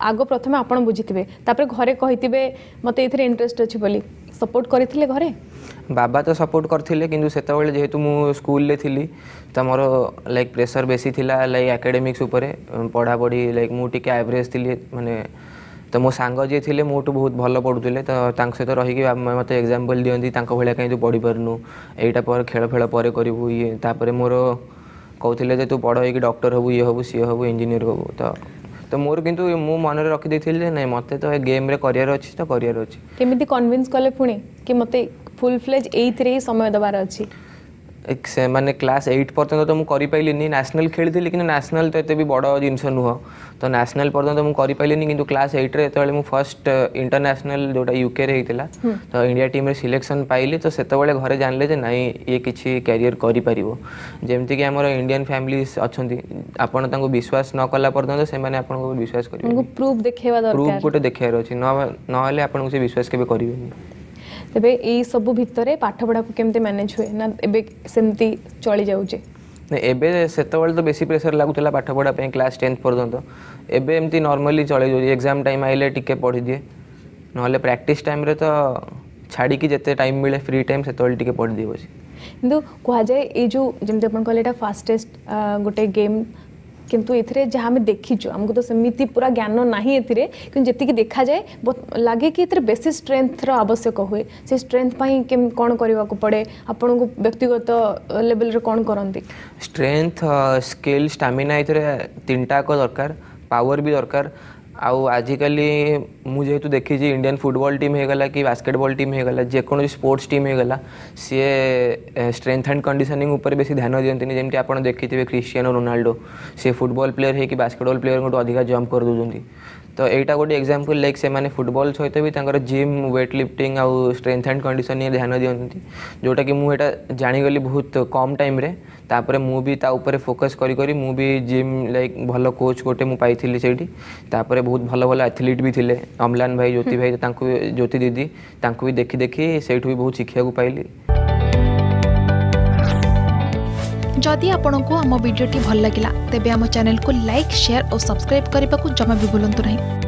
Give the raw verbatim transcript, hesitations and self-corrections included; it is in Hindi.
आग प्रथम आपण बुझीथिबे तापर घरे कहिथिबे मते एथिरे इंटरेस्ट अछि बोली सपोर्ट करथिले घरे बाबा तो सपोर्ट करथिले किंतु सेतबेले जेहेतु मु स्कूल ले थिली त मोर लाइक प्रेशर बेसी थिला लाइक एकेडमिक्स ऊपर पढ़ा पढ़ी लाइक मु टिके एवरेज थिली माने तो मो सांग जे थिले मोटू बहुत भल पढ़ुले तो तांक सहित रही मत एग्जांपल दियंती तांक भलिया कहीं तू पढ़ी पारनु एटा पर खेल फेल पर करू ये तापर मोर कहते जे तू पढ़ कि डॉक्टर हबू ये हबू सी हबू इंजीनियर हबू तो तो मोर किंतु मु मन रे रखी देथिले नहीं मते तो गेम रे करियर अछि तो करियर अछि केमिति कन्विंस कले पुणी कि मते फुल फ्लेज एइथरे ही समय दबार अछि एक से माने क्लास एट पर्यंत तो मु करि पाइलिनी नेशनल खेली थी लेकिन नेशनल तो एते भी बड़ जिनस नुह तो नेशनल पर्यंत मु करि पाइलिनी किंतु क्लास एट रे एतबेले मु फर्स्ट इंटरनेशनल जोटा यूके रे हेतिला तो इंडिया टीम रे सिलेक्शन पाइली तो सेतबेले घरे जानले जे नहीं ये किछि कैरियर करि परिबो जेमति कि हमर इंडियन फैमिलीज अछंती आपण तांको विश्वास न कला पर्यंत से माने आपण को विश्वास करिबो उनको प्रूफ देखेबा दरकार प्रूफ गोटे देखेर अछि न न हले आपण को से विश्वास केबे करिबेनी तेबे ए सब भितरे पाठ पढ़ा को केमते मैनेज हुए ना एबे सेमती चली जाउचे नहीं एबे सेतबेले तो बेसी प्रेशर लागुतला पाठ पढ़ा पे क्लास टेंथ पर्यंत एबे एमती नॉर्मली चले जो एग्जाम टाइम आइले टिके पढ़ी दिए नहले प्रैक्टिस टाइम रे तो छाड़ी की जते टाइम मिले फ्री टाइम सेतबेले टिके पढ़ दिए बसी किंतु कहा जाए ए जो जेमते अपन कहले एटा फास्टेस्ट गोटे गेम किंतु एथिरे जहाँ में देखीचु हमको तो सेमिति पूरा ज्ञान नाही एथिरे कि जेति कि देखा जाए लागे कि एथिरे बेसिक स्ट्रेंथ रो आवश्यक हुए से स्ट्रेंथ पई केम कोन करबा को पड़े आपन को व्यक्तिगत लेवल रे कोन करंती स्ट्रेंथ स्किल स्टैमिना एथिरे तीनटा को दरकार पावर भी दरकार आउ आजिकली मु जेहेतु देखी इंडियन फुटबॉल टीम हेगला कि बास्केटबॉल टीम हेगला जेको स्पोर्ट्स टीम हेगला सी स्ट्रेंथ एंड कंडीशनिंग ऊपर बेसी ध्यान दियंतिनी जेमति आपण देखिथिबे क्रिस्टियानो रोनाल्डो सी फुटबॉल प्लेयर है कि बास्केटबॉल प्लेयर को अधिक जंप कर दोजंती तो एटा गोटे एग्जांपल लाइक से माने फुटबॉल सहित भी तांकर जिम वेट लिफ्टिंग आउ स्ट्रेंथ एंड कंडीशनिंग ध्यान दियंती जोटा कि मु एटा जानि गली बहुत कम टाइम रे तापर मु भी ता ऊपर फोकस करी करी मु भी जिम लाइक भलो कोच गोटे मु पाइथिली सेठी तापर बहुत भलो भलो एथलीट भी थिले अमलान भाई ज्योति भाई तांको ज्योति दीदी तांको भी देखि देखि सेठु भी बहुत शिक्षा को पाइली जदि आपंक आम भिडी भल लगा तेब आम चैनल को लाइक शेयर और सब्सक्राइब करने को जमा भी भूलु नहीं।